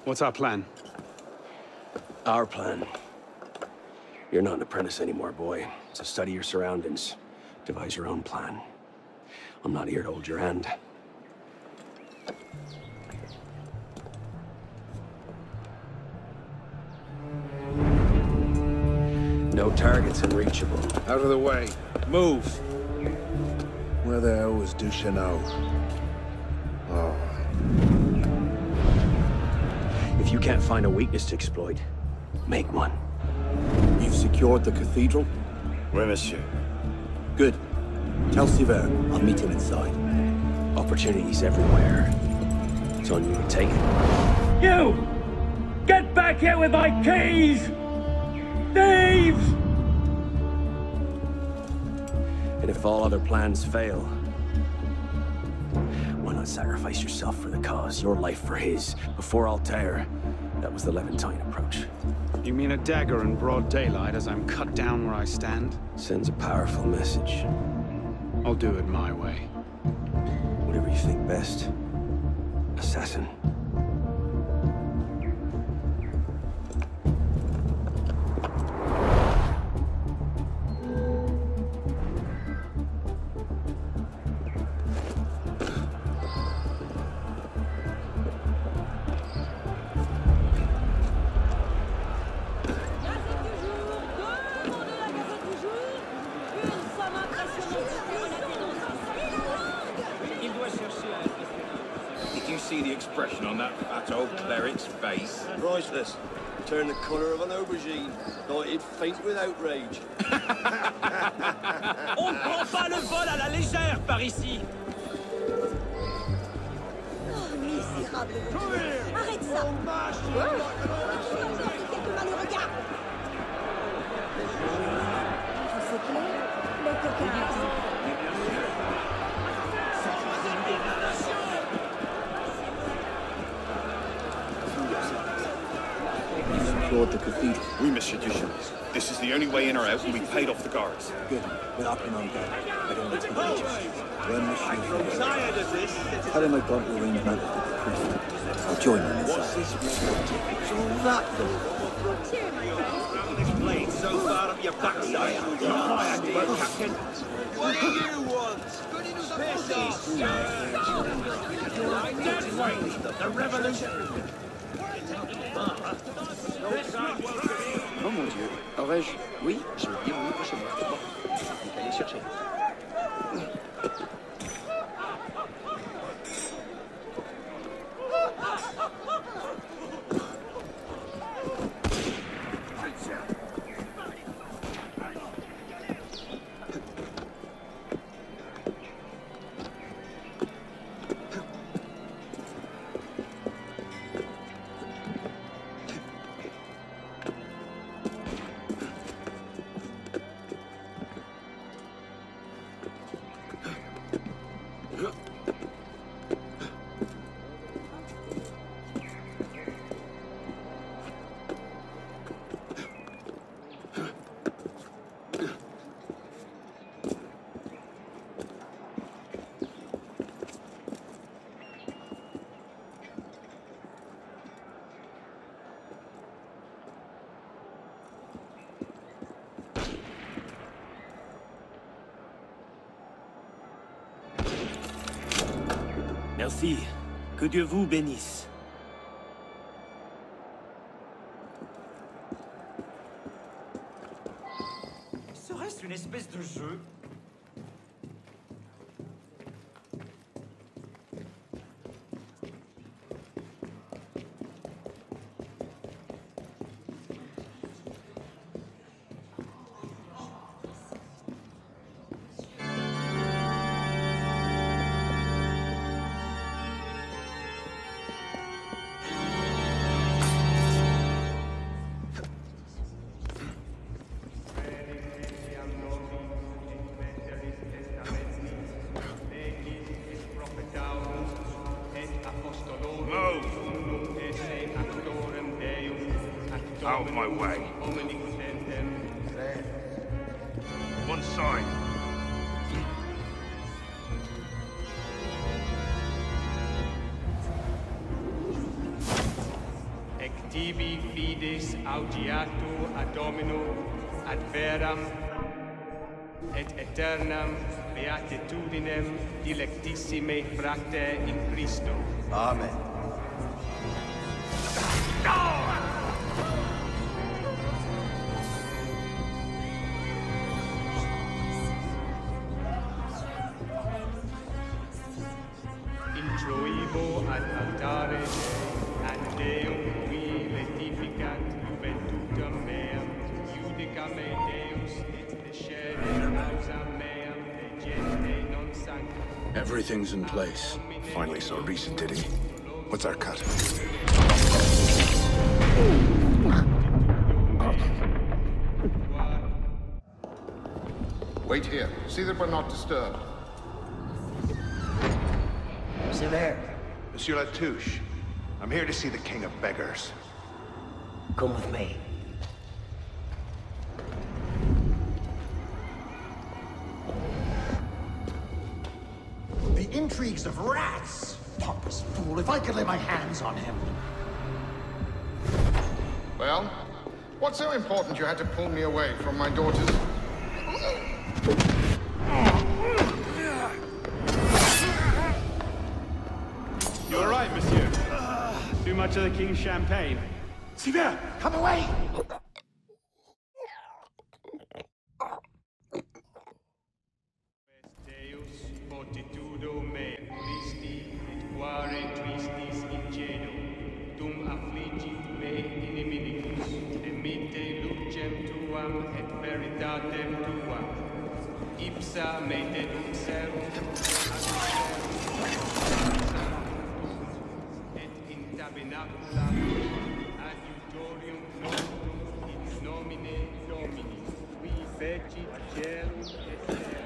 What's our plan? Our plan. You're not an apprentice anymore, boy. So study your surroundings. Devise your own plan. I'm not here to hold your hand. No targets unreachable. Out of the way. Move! Where the hell was Duchesneau? Oh. If you can't find a weakness to exploit, make one. You've secured the cathedral? Oui, monsieur. Good. Tell Sivert I'll meet him inside. Opportunities everywhere. It's on you to take it. You! Get back here with my keys! Thieves! And if all other plans fail, why not sacrifice yourself for the cause, your life for his? Before Altair, that was the Levantine approach. You mean a dagger in broad daylight as I'm cut down where I stand? Sends a powerful message. I'll do it my way. Whatever you think best, assassin. See the expression on that fat old cleric's face? Priceless. Turn the colour of an aubergine. Thought he'd faint with outrage. On ne prend pas le vol à la légère par ici! Oh, misérable voiture. Arrête ça! Quelques malheureux gars! S'il te plaît, le coquin. The cathedral. Oui, Monsieur Duchesne. This is the only way in or out, and we paid off the guards. Good. We're up and on guard. I don't want to When Monsieur Tired of this. tell him I've got to arrange matters with the priest. I'll join him inside. What's this? What's all that for? This blade so far up your backside. Captain. What do you want? Dead weight. The revolution. Oh mon Dieu. Aurais-je... Oui, je veux bien oui prochainement. Bon, il fallait chercher. Merci. Que Dieu vous bénisse. Serait-ce une espèce de jeu? Out of my way. One side. tibi fides audiato ad Domino ad veram et aeternam beatitudinem dilectissime fracte in Christo. Amen. Introibo ad altare ad Deum qui letificat juventutem meam, judicam me Deus et descende causa meam de gente non sancta. Everything's in place. Finally saw Rhys, did he? What's our cut? Wait here. See that we're not disturbed. Sever. Monsieur Latouche, I'm here to see the King of Beggars. Come with me. The intrigues of rats! Pompous fool, if I could lay my hands on him. Well, what's so important you had to pull me away from my daughters? You all right, monsieur? Too much of the king's champagne? Sever, come away! Deus fortitudo me Christi et quare tristis ingenuo dum affligit me iniminicus emitte lucem tuam et veritatem tuam ipsa me deduxerunt et in tabernaculam adjutorium nostrum in nomine Domini qui fecit celum et terra.